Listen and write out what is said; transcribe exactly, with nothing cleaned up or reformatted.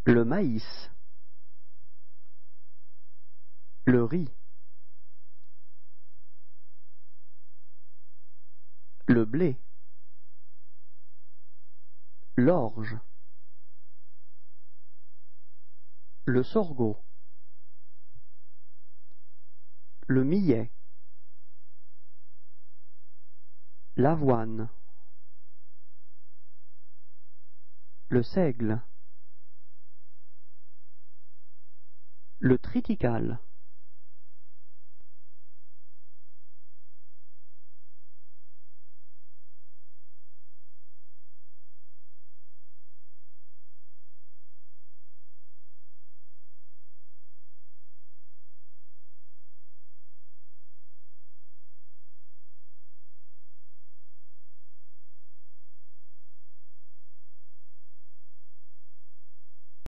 le maïs, le riz, le blé, l'orge, le sorgho, le millet, l'avoine, le seigle, le triticale,